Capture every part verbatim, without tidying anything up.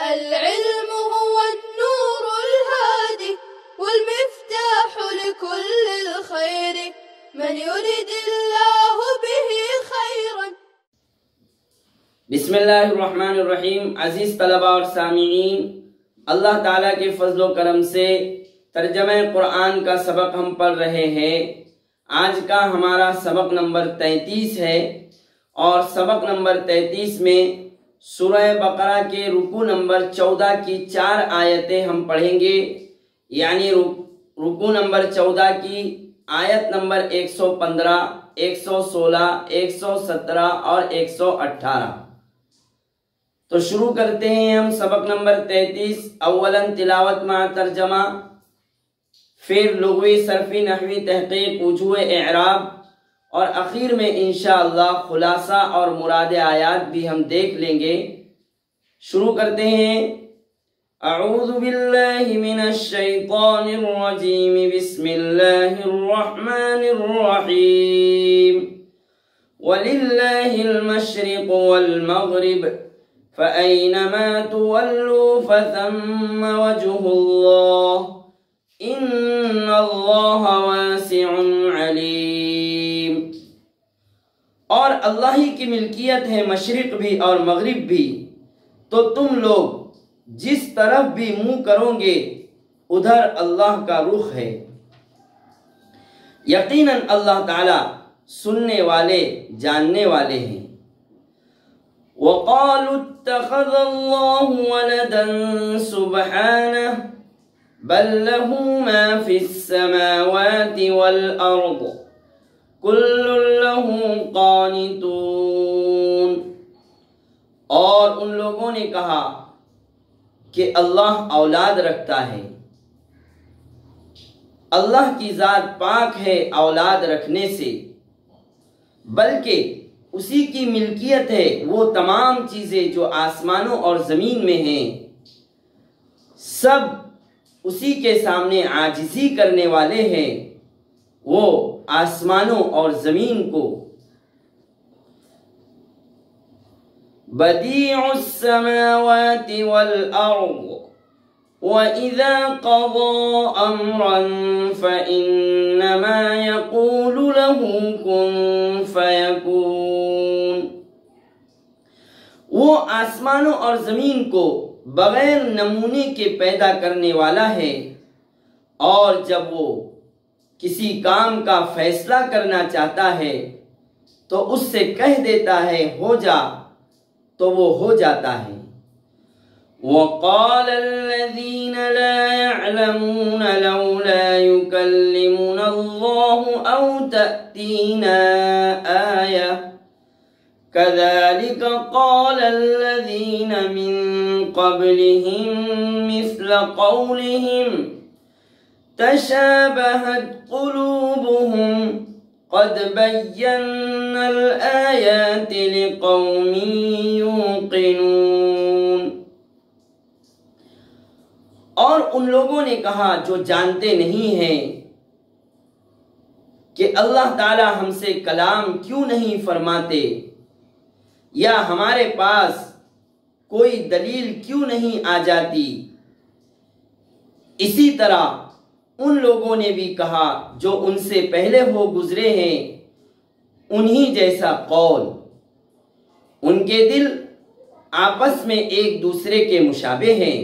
العلم هو النور الهادي والمفتاح لكل الخير من يريد الله به خيرا. بسم اللہ الرحمن الرحیم. عزیز طلبہ اور سامعین، اللہ تعالیٰ کے فضل و کرم سے ترجمہ قرآن کا سبق ہم پڑھ رہے ہیں. آج کا ہمارا سبق نمبر تینتیس ہے اور سبق نمبر تینتیس میں سورہ بقرہ کے رکوع نمبر چودہ کی چار آیتیں ہم پڑھیں گے. یعنی رکوع نمبر چودہ کی آیت نمبر ایک سو پندرہ، ایک سو سولہ، ایک سو سترہ اور ایک سو اٹھارہ. تو شروع کرتے ہیں ہم سبق نمبر تینتیس. اولاً تلاوت مع ترجمہ، پھر لغوی صرفی نحوی تحقیق وجوہ اعراب، اور اخیر میں انشاءاللہ خلاصہ اور مراد آیات بھی ہم دیکھ لیں گے. شروع کرتے ہیں. اعوذ باللہ من الشیطان الرجیم، بسم اللہ الرحمن الرحیم. وَلِلَّهِ الْمَشْرِقُ وَالْمَغْرِبُ فَأَيْنَمَا تُوَلُّوا فَثَمَّ وَجْهُ اللَّهِ إِنَّ اللَّهَ وَاسِعٌ عَلِيمٌ. اور اللہ ہی کی ملکیت ہے مشرق بھی اور مغرب بھی، تو تم لوگ جس طرف بھی منہ کرو گے ادھر اللہ کا رخ ہے. یقیناً اللہ تعالی سننے والے جاننے والے ہیں. وَقَالُوا اتَّخَذَ اللَّهُ وَلَدًا سُبْحَانَهُ بل له ما في السماوات والأرض كل له قانتون. اور ان لوگوں نے کہا کہ اللہ اولاد رکھتا ہے. اللہ کی ذات پاک ہے اولاد رکھنے سے، بلکہ اسی کی ملکیت ہے وہ تمام چیزیں جو آسمانوں اور زمین میں ہیں. سب اسی کے سامنے عاجزی کرنے والے ہیں، وہ آسمانوں اور زمین کو. بدیع السماوات والارض وَإِذَا قَضَى أَمْرًا فَإِنَّمَا يَقُولُ لَهُ كُن فَيَكُونُ. وہ آسمانوں اور زمین کو بغیر نمونے کے پیدا کرنے والا ہے، اور جب وہ کسی کام کا فیصلہ کرنا چاہتا ہے تو اس سے کہہ دیتا ہے ہو جا، تو وہ ہو جاتا ہے. وَقَالَ الَّذِينَ لَا يَعْلَمُونَ لَوْلَا يُكَلِّمُنَا اللَّهُ أَوْ تَأْتِينَا آيَةٌ كَذَلِكَ قَالَ الَّذِينَ مِن قَبْلِهِم مِّثْلَ قَوْلِهِمْ تَشَابَهَتْ قُلُوبُهُمْ قَدْ بَيَّنَّا الْآيَاتِ لِقَوْمٍ يُوقِنُونَ. اور ان لوگوں نے کہا جو جانتے نہیں ہیں کہ اللہ تعالی ہم سے کلام کیوں نہیں فرماتے، یا ہمارے پاس کوئی دلیل کیوں نہیں آ جاتی. اسی طرح ان لوگوں نے بھی کہا جو ان سے پہلے ہو گزرے ہیں انہی جیسا قول. ان کے دل آپس میں ایک دوسرے کے مشابہ ہیں.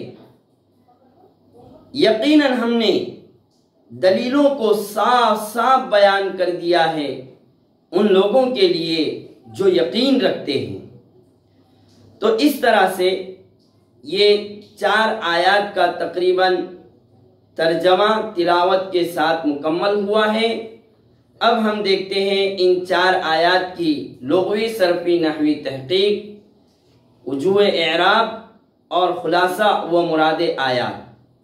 یقیناً ہم نے دلیلوں کو صاف صاف بیان کر دیا ہے ان لوگوں کے لیے جو یقین رکھتے ہیں. تو اس طرح سے یہ چار آیات کا تقریباً ترجمہ تلاوت کے ساتھ مکمل ہوا ہے. اب ہم دیکھتے ہیں ان چار آیات کی لغوی صرفی نحوی تحقیق، وجوہ اعراب اور خلاصہ و مراد آیات.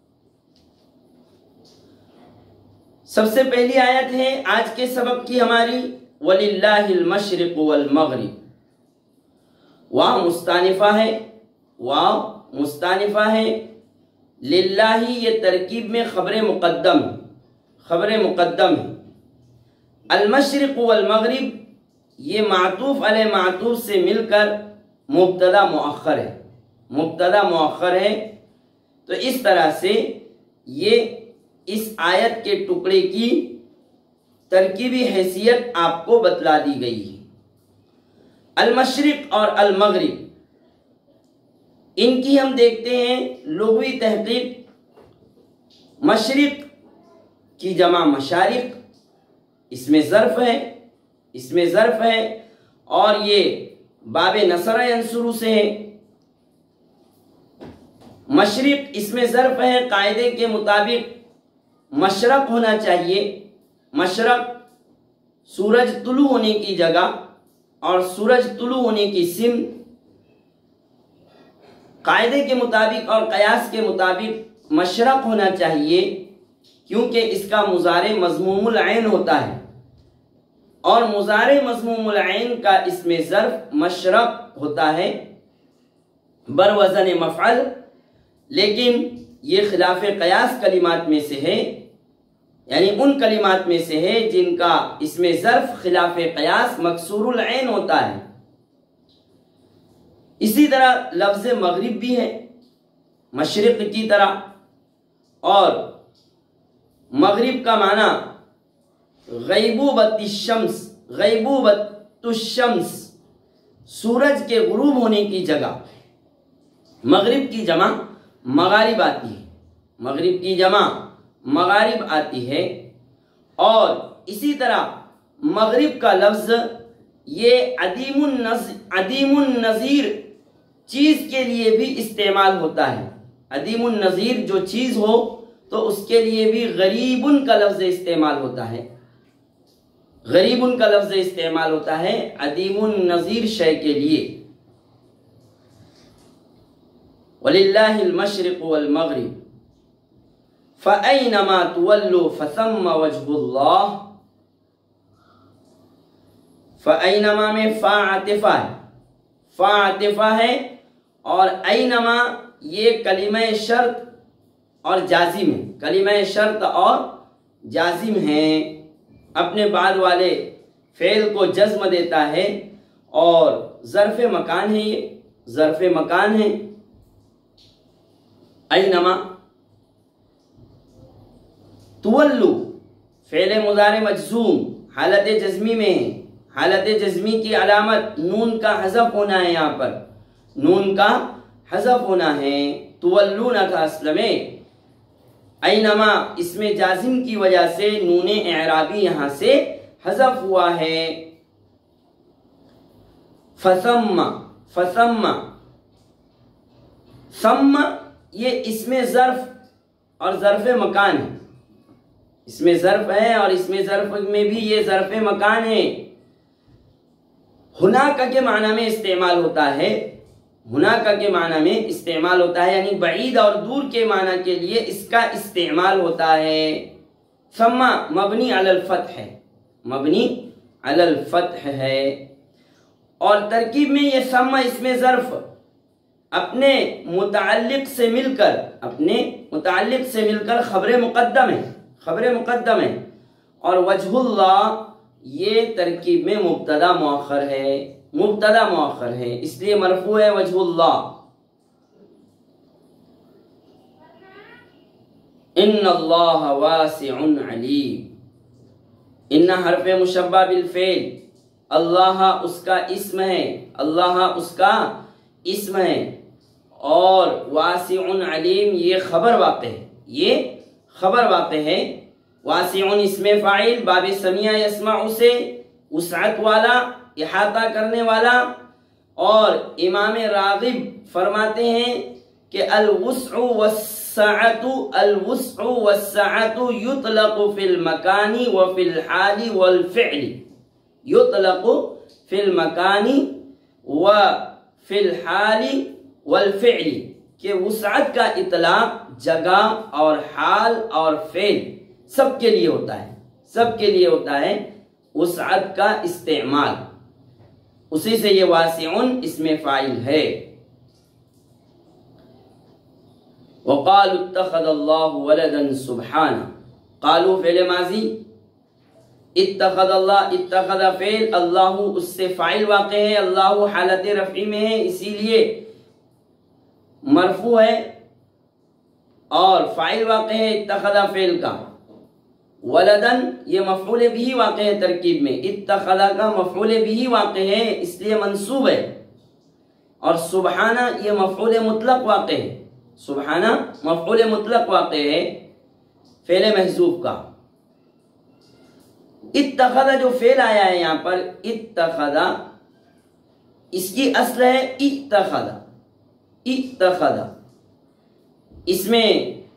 سب سے پہلی آیت ہے آج کے سبق کی ہماری، وَلِلَّهِ الْمَشْرِقُ وَالْمَغْرِبُ. واو مستانفہ ہے، واو مستانفہ ہے. للہ یہ ترکیب میں خبر مقدم خبر مقدم ہے. المشرق والمغرب یہ معطوف علی معطوف سے مل کر مبتدا مؤخر ہے. مبتدا مؤخر ہے. تو اس طرح سے یہ اس آیت کے ٹکڑے کی ترکیبی حیثیت آپ کو بتلا دی گئی ہے. المشرق اور المغرب، ان کی ہم دیکھتے ہیں لغوی تحقیق. مشرق کی جمع مشارق، اس میں ظرف ہے اس میں ظرف ہے اور یہ باب نصر ینصر سے ہے. مشرق اس میں ظرف ہے، قاعدے کے مطابق مشرق ہونا چاہیے. مشرق سورج طلوع ہونے کی جگہ اور سورج طلوع ہونے کی سمت. قاعدے کے مطابق اور قیاس کے مطابق مشرق ہونا چاہیے، کیونکہ اس کا مضارع مضموم العین ہوتا ہے اور مضارع مضموم العین کا اس میں ظرف مشرق ہوتا ہے بروزن مفعل. لیکن یہ خلاف قیاس کلمات میں سے ہے، یعنی ان کلمات میں سے ہے جن کا اس میں ظرف خلاف قیاس مکسور العین ہوتا ہے. اسی طرح لفظ مغرب بھی ہے مشرق کی طرح، اور مغرب کا معنی غیبوبت الشمس غیبوبت الشمس سورج کے غروب ہونے کی جگہ. مغرب کی جمع مغارب آتی ہے مغرب کی جمع مغارب آتی ہے. اور اسی طرح مغرب کا لفظ یہ عدیم النظیر عدیم النظیر چیز کے لیے بھی استعمال ہوتا ہے. عدیم النظیر جو چیز ہو تو اس کے لیے بھی غریب ان کا لفظ استعمال ہوتا ہے غریب ان کا لفظ استعمال ہوتا ہے عدیم النظیر شے کے لیے. وَلِلَّهِ الْمَشْرِقُ وَالْمَغْرِبُ فَأَيْنَمَا تُوَلُّوا فَثَمَّ وَجْهُ اللَّهِ. فَأَيْنَمَا میں فا عاطفہ ہے فا عاطفہ ہے اور اینما یہ کلمہ شرط اور جازم ہے کلمہ شرط اور جازم ہیں. اپنے بعد والے فعل کو جزم دیتا ہے اور ظرف مکان ہے یہ ظرف مکان ہے. اینما تولو فعل مضارع مجزوم حالت جزمی میں ہے. حالت جزمی کی علامت نون کا حذف ہونا ہے. یہاں پر نون کا حذف ہونا ہے. تولون کا اصل میں اینما اس میں جازم کی وجہ سے نون اعرابی یہاں سے حذف ہوا ہے. فثم فثم ثم یہ اس میں ظرف اور ظرف مکان ہے. اس میں ظرف ہے اور اس میں ظرف میں بھی یہ ظرف مکان ہے. ہناک کے معنی میں استعمال ہوتا ہے ہناک کے معنی میں استعمال ہوتا ہے یعنی بعید اور دور کے معنی کے لیے اس کا استعمال ہوتا ہے. ثم مبنی علی الفتح ہے مبنی علی الفتح ہے. اور ترکیب میں یہ ثم اس میں ظرف اپنے متعلق سے مل کر اپنے متعلق سے مل کر خبر مقدم ہے خبر مقدم ہے. اور وجہ اللہ یہ ترکیب میں مبتدا مؤخر ہے مبتدا مؤخر ہے اس لیے مرفوع ہے وجہ اللہ. ان اللہ واسع علیم. ان حرف مشبہ بالفعل اللہ اس کا اسم ہے اللہ اس کا اسم ہے اور واسع علیم یہ خبر واقع ہے یہ خبر واقع ہے. واسع اس میں فاعل باب سمیع یسمع سے وسعت والا احاطہ کرنے والا. اور امام راغب فرماتے ہیں کہ الوسع والسعۃ الوسع والسعۃ یطلق فی المکان وفی الحال والفعل یطلق فی المکان وفی الحال والفعل کہ وسعت کا اطلاق جگہ اور حال اور فعل سب کے لیے ہوتا ہے سب کے لیے ہوتا ہے وسعت کا استعمال. اسی سے یہ واسعن اس میں فاعل ہے. وقالوا اتخذ اللہ ولدا سبحانہ. قالوا فعل ماضی اتخذ اللہ اتخذ فعل اللہ اس سے فاعل واقع ہے اللہ حالت رفعی میں ہے اسی لیے مرفوع ہے اور فاعل واقع ہے اتخذ فعل کا، ولدن یہ مفعول بھی واقع ہے ترکیب میں، اتخذ کا مفعول بھی واقع ہے اس لیے منصوب ہے، اور سبحانہ یہ مفعول مطلق واقع ہے، سبحانہ مفعول مطلق واقع ہے فعل محذوف کا۔ اتخذ جو فعل آیا ہے یہاں پر اتخذ، اس کی اصل ہے اتخذ، اتخذ، اس میں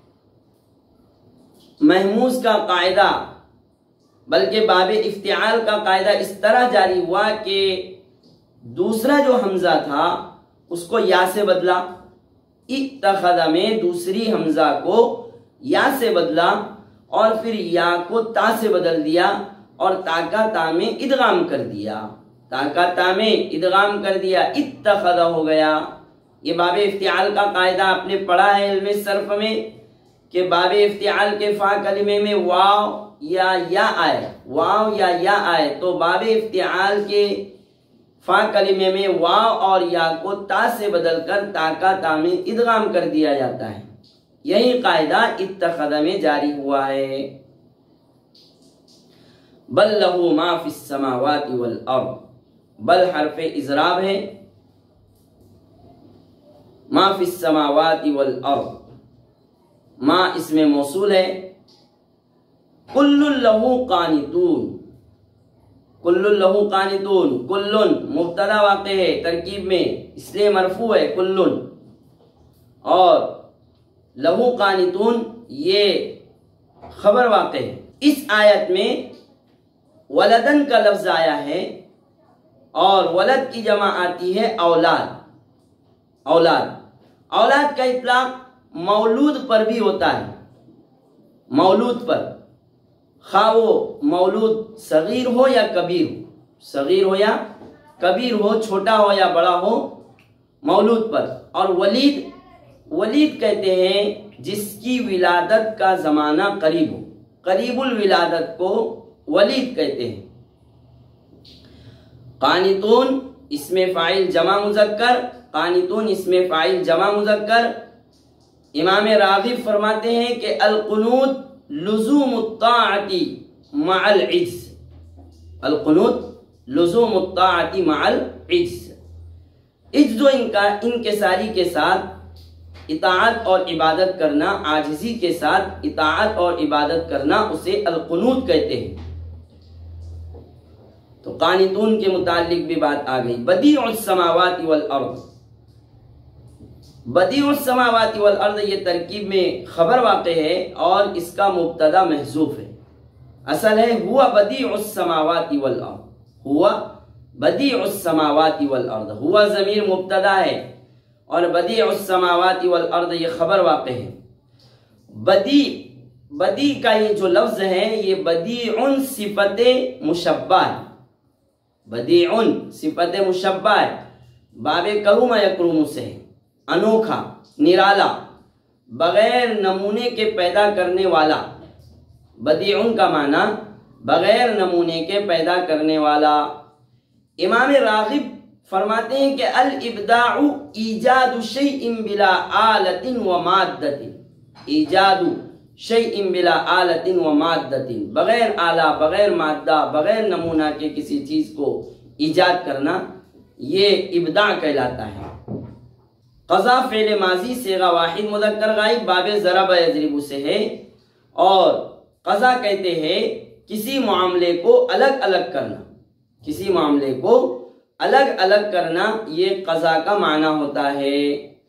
محموز کا قاعدہ بلکہ باب افتعال کا قاعدہ اس طرح جاری ہوا کہ دوسرا جو حمزہ تھا اس کو یا سے بدلا، اتخذ میں دوسری حمزہ کو یا سے بدلا اور پھر یا کو تا سے بدل دیا اور تا کا تا میں ادغام کر دیا، تا کا تا میں ادغام کر دیا، اتخذ ہو گیا۔ یہ باب افتعال کا قاعدہ آپ نے پڑھا ہے علم صرف میں کہ باب افتعال کے فا کلمے میں واو یا یا آئے، واو یا یا آئے تو باب افتعال کے فا کلمے میں واو اور یا کو تا سے بدل کر تا کا تا میں ادغام کر دیا جاتا ہے۔ یہی قاعدہ اتخذ میں جاری ہوا ہے۔ بل لہو ما فی السماوات والارض، بل حرف اضراب ہے، ما فی السماوات والارض، ما اس میں موصول ہے، کل لہو قانتون، کل لہو قانتون، کل مبتدا واقع ہے ترکیب میں اس لیے مرفوع ہے کل، اور لہو قانتون یہ خبر واقع ہے۔ اس آیت میں ولدن کا لفظ آیا ہے اور ولد کی جمع آتی ہے اولاد، اولاد اولاد کا اطلاق مولود پر بھی ہوتا ہے، مولود پر، خواہ وہ مولود صغیر ہو یا کبیر ہو، صغیر ہو یا کبیر ہو، چھوٹا ہو یا بڑا ہو، مولود پر۔ اور ولید، ولید کہتے ہیں جس کی ولادت کا زمانہ قریب ہو، قریب الولادت کو ولید کہتے ہیں۔ قانتون اس میں فاعل جمع مذکر، قانتون اس میں فاعل جمع مذکر۔ امام راغب فرماتے ہیں کہ القنوت لزوم الطاعت مع العجز، القنوت لزوم الطاعت مع العجز، عجز و انکساری کے ساتھ اطاعت اور عبادت کرنا، عاجزی کے ساتھ اطاعت اور عبادت کرنا اسے القنوت کہتے ہیں۔ تو قانتون کے متعلق بھی بات آ گئی۔ بدیع السماوات والارض، بدیع السماوات والارض یہ ترکیب میں خبر واقع ہے اور اس کا مبتدا محذوف ہے، اصل ہے ہوا بدیع السماوات والارض، ہوا بدیع السماوات والارض، ہوا ضمیر مبتدا ہے اور بدیع السماوات والارض یہ خبر واقع ہے۔ بدیع، بدیع کا یہ جو لفظ ہے یہ بدیع صفت مشبہ ہے، بدیع صفت مشبہ ہے، باب کروم یکروم سے ہے، انوکھا، نرالا، بغیر نمونے کے پیدا کرنے والا۔ بدیع کا معنی بغیر نمونے کے پیدا کرنے والا۔ امام راغب فرماتے ہیں کہ الابداع ایجاد شیء بلا آلت و مادت، ایجاد شیء بلا آلت و مادت، بغیر آلہ، بغیر مادہ، بغیر نمونہ کے کسی چیز کو ایجاد کرنا یہ ابداع کہلاتا ہے۔ قضا فعل ماضی صیغہ واحد مذکر غائب باب ضرب یضرب سے ہے، اور قضا کہتے ہیں کسی معاملے کو الگ الگ کرنا، کسی معاملے کو الگ الگ کرنا یہ قضا کا معنی ہوتا ہے۔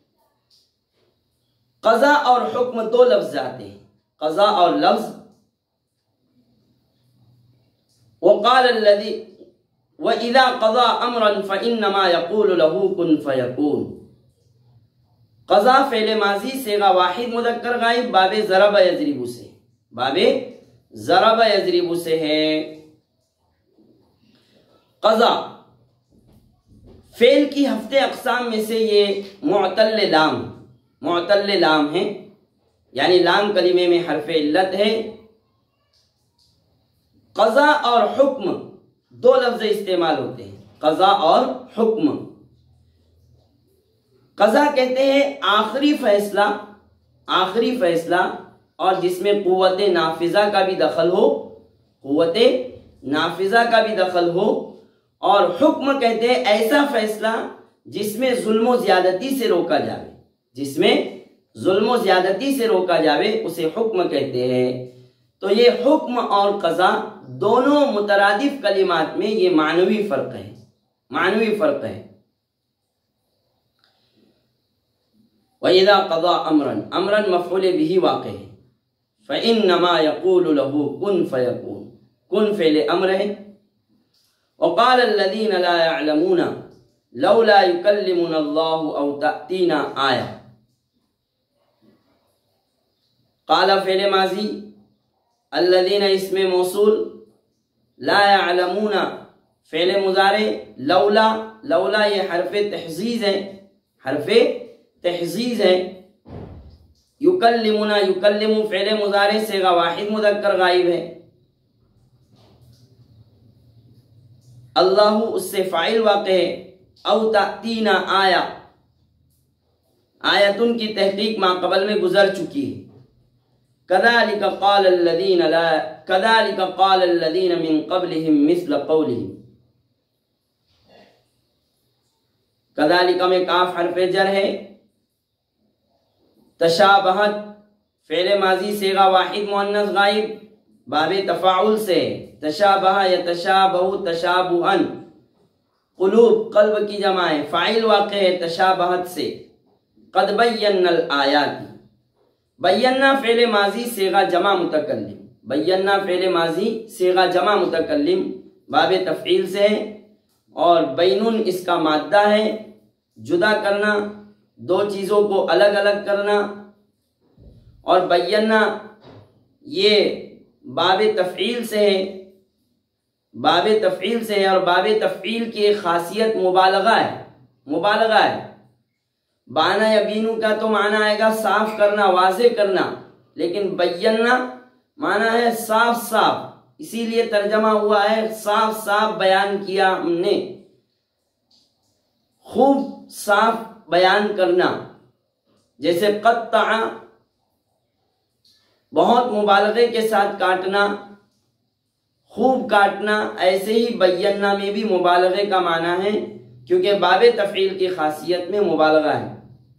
قضا اور حکم دو لفظ آتے ہیں، قضا اور لفظ۔ وقال الذي وإذا قضى أمرا فإنما يقول له كن فيكون، قضا فعل ماضی صیغہ واحد مذکر غائب باب ضرب یضرب سے، باب ضرب یضرب سے ہے۔ قضا فعل کی ہفتے اقسام میں سے یہ معتل لام، معتل لام ہے، یعنی لام کلمے میں حرف علت ہے۔ قضا اور حکم دو لفظ استعمال ہوتے ہیں، قضا اور حکم۔ قضا کہتے ہیں آخری فیصلہ، آخری فیصلہ، اور جس میں قوت نافذہ کا بھی دخل ہو، قوت نافذہ کا بھی دخل ہو۔ اور حکم کہتے ہیں ایسا فیصلہ جس میں ظلم و زیادتی سے روکا جاوے، جس میں ظلم و زیادتی سے روکا جاوے اسے حکم کہتے ہیں۔ تو یہ حکم اور قضا دونوں مترادف کلمات میں یہ معنوی فرق ہے، معنوی فرق ہے۔ وَإِذَا قَضَى أَمْرًا، أَمْرًا مفعول به واقع ہے، فَإِنَّمَا يَقُولُ لَهُ كُن فَيَكُونُ، کن فعل امر ہے۔ وقال الذين لا يعلمون لولا يكلمنا الله او تأتينا آية، قال فعل ماضی، الذين اسم موصول، لا يعلمون فعل مضارع، لولا، لولا یہ حرف تحزیز ہے، حرف تحزیز ہے۔ یکلمنا، یکلم فعل مضارع صیغہ واحد مذکر غائب ہے، اللہ اس سے فاعل واقع ہے۔ او تأتینا آیا، آیتن کی تحقیق ما قبل میں گزر چکی ہے۔ کذالک قال الذین لا کذالک قال الذین من قبلہم مثل قولہم، کذالک میں کاف حرف جر ہے۔ تشابہت فعل ماضی صیغہ واحد مؤنث غائب، باب تفاعل سے، تشابہ یتشابہ تشابہن، قلوب قلب کی جمع ہے، فاعل واقع ہے تشابہت سے۔ قد بینا الآیات، بینا فعل ماضی صیغہ جمع متکلم، بینا فعل ماضی صیغہ جمع متکلم باب تفعیل سے ہے، اور بینن اس کا مادہ ہے، جدا کرنا، دو چیزوں کو الگ الگ کرنا۔ اور بینا یہ باب تفعیل سے ہے، باب تفعیل سے ہے، اور باب تفعیل کی ایک خاصیت مبالغہ ہے، مبالغہ ہے۔ بانا یبینو کا تو معنی آئے گا صاف کرنا، واضح کرنا، لیکن بینا معنی ہے صاف صاف، اسی لیے ترجمہ ہوا ہے صاف صاف بیان کیا ہم نے، خوب صاف بیان کرنا۔ جیسے قطع بہت مبالغے کے ساتھ کاٹنا، خوب کاٹنا، ایسے ہی بینا میں بھی مبالغے کا معنی ہے، کیونکہ باب تفعیل کی خاصیت میں مبالغہ ہے۔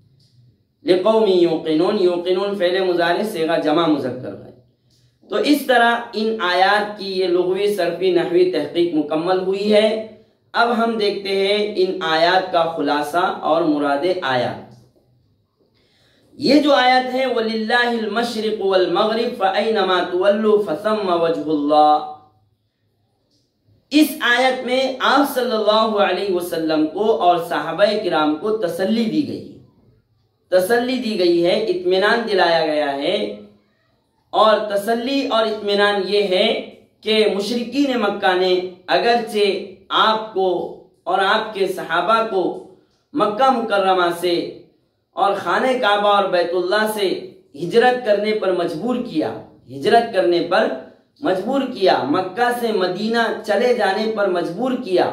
لقوم یوقنون، یوقنون فعل مضارع صیغہ جمع مذکر ہے۔ تو اس طرح ان آیات کی یہ لغوی صرفی نحوی تحقیق مکمل ہوئی ہے۔ اب ہم دیکھتے ہیں ان آیات کا خلاصہ اور مراد آیات۔ یہ جو آیت ہے وَلِلَّهِ الْمَشْرِقُ وَالْمَغْرِبُ فَأَيْنَمَا تُوَلُّوا فَثَمَّ وَجْهُ اللَّهِ، اس آیت میں آپ صلی اللہ علیہ وسلم کو اور صحابہ کرام کو تسلی دی گئی ہے، تسلی دی گئی ہے، اطمینان دلایا گیا ہے۔ اور تسلی اور اطمینان یہ ہے کہ مشرکین مکہ نے اگرچہ آپ کو اور آپ کے صحابہ کو مکہ مکرمہ سے اور خانہ کعبہ اور بیت اللہ سے ہجرت کرنے پر مجبور کیا، ہجرت کرنے پر مجبور کیا، مکہ سے مدینہ چلے جانے پر مجبور کیا،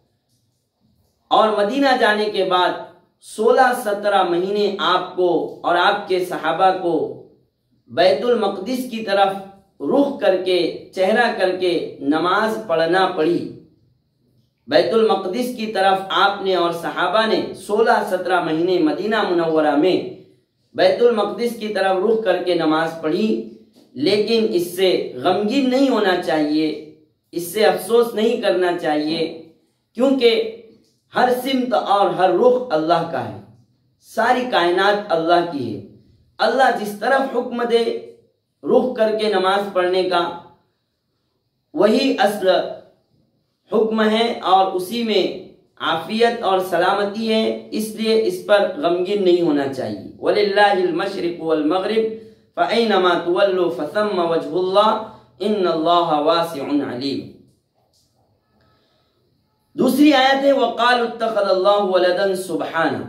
اور مدینہ جانے کے بعد سولہ سترہ مہینے آپ کو اور آپ کے صحابہ کو بیت المقدس کی طرف رخ کر کے، چہرہ کر کے نماز پڑھنا پڑی۔ بیت المقدس کی طرف آپ نے اور صحابہ نے سولہ سترہ مہینے مدینہ منورہ میں بیت المقدس کی طرف رخ کر کے نماز پڑھی، لیکن اس سے غمگین نہیں ہونا چاہیے، اس سے افسوس نہیں کرنا چاہیے، کیونکہ ہر سمت اور ہر رخ اللہ کا ہے، ساری کائنات اللہ کی ہے۔ اللہ جس طرف حکم دے رخ کر کے نماز پڑھنے کا، وہی اصل حکم ہے، اور اسی میں عافیت اور سلامتی ہے، اس لیے اس پر غمگین نہیں ہونا چاہیے۔ وَلِلَّهِ الْمَشْرِقُ وَالْمَغْرِبُ فَأَيْنَمَا تُوَلُّوا فَثَمَّ وَجْهُ اللَّهِ إِنَّ اللَّهَ وَاسِعٌ عَلِيمٌ۔ دوسری آیت ہے وَقَالُوا اتَّخَذَ اللَّهُ وَلَدًا سُبْحَانَهُ۔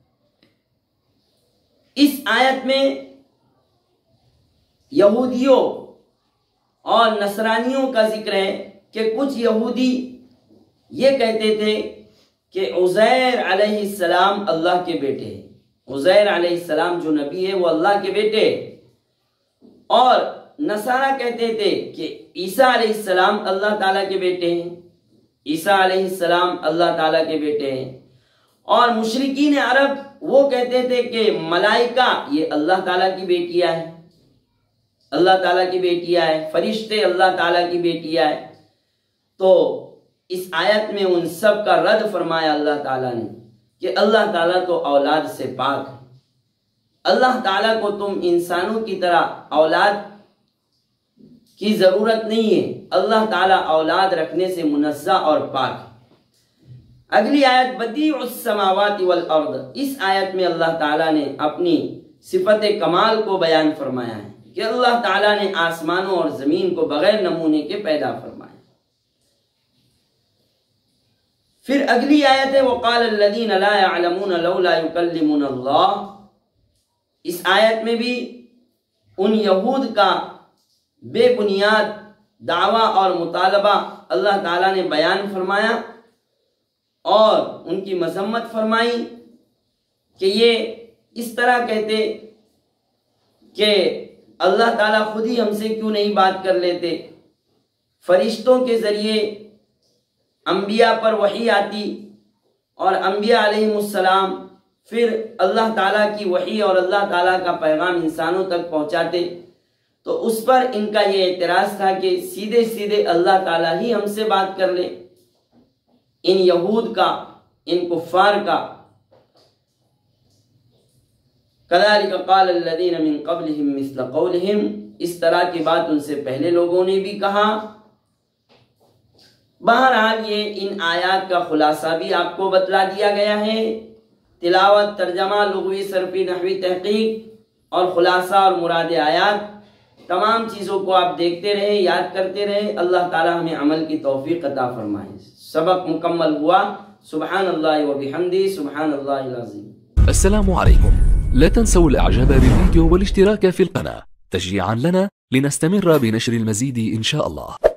اس آیت میں یہودیوں اور نصرانیوں کا ذکر ہے کہ کچھ یہودی یہ کہتے تھے کہ عزیر علیہ السلام اللہ کے بیٹے ہیں، عزیر علیہ السلام جو نبی ہے وہ اللہ کے بیٹے، اور نصارہ کہتے تھے کہ عیسیٰ علیہ السلام اللہ تعالیٰ کے بیٹے ہیں، عیسیٰ علیہ السلام اللہ تعالیٰ کے بیٹے ہیں، اور مشرکین عرب وہ کہتے تھے کہ ملائکہ یہ اللہ تعالیٰ کی بیٹیاں ہیں، اللہ تعالیٰ کی بیٹیاں ہیں، فرشتے اللہ تعالیٰ کی بیٹیاں ہیں۔ تو اس آیت میں ان سب کا رد فرمایا اللہ تعالیٰ نے کہ اللہ تعالیٰ تو اولاد سے پاک ہے، اللہ تعالیٰ کو تم انسانوں کی طرح اولاد کی ضرورت نہیں ہے، اللہ تعالیٰ اولاد رکھنے سے منزہ اور پاک ہے۔ اگلی آیت بدیع السماوات والارض، اس آیت میں اللہ تعالیٰ نے اپنی صفت کمال کو بیان فرمایا ہے کہ اللہ تعالیٰ نے آسمانوں اور زمین کو بغیر نمونے کے پیدا فرمایا۔ پھر اگلی آیت ہے وقال الذین لا يعلمون لولا يكلمون اللہ، اس آیت میں بھی ان یہود کا بے بنیاد دعویٰ اور مطالبہ اللہ تعالیٰ نے بیان فرمایا اور ان کی مذمت فرمائی کہ یہ اس طرح کہتے کہ اللہ تعالیٰ خود ہی ہم سے کیوں نہیں بات کر لیتے، فرشتوں کے ذریعے انبیاء پر وحی آتی اور انبیاء علیہ السلام پھر اللہ تعالیٰ کی وحی اور اللہ تعالیٰ کا پیغام انسانوں تک پہنچاتے، تو اس پر ان کا یہ اعتراض تھا کہ سیدھے سیدھے اللہ تعالیٰ ہی ہم سے بات کر لے۔ ان یہود کا، ان کفار کا کذالک قال الذین من قبلہم مثل قولہم، اس طرح کی بات ان سے پہلے لوگوں نے بھی کہا۔ بہرحال یہ ان آیات کا خلاصہ بھی آپ کو بتلا دیا گیا ہے، تلاوت، ترجمہ، لغوی، صرفی، نحوی تحقیق اور خلاصہ اور مراد آیات، تمام چیزوں کو آپ دیکھتے رہے، یاد کرتے رہے۔ اللہ تعالی ہمیں عمل کی توفیق عطا فرمائے۔ سبق مکمل ہوا۔ سبحان اللہ وبحمدہ، سبحان اللہ العظیم۔ السلام عليكم، لا تنسوا الاعجاب بالفيديو والاشتراك في القناة تشجيعا لنا لنستمر بنشر المزيد ان شاء الله.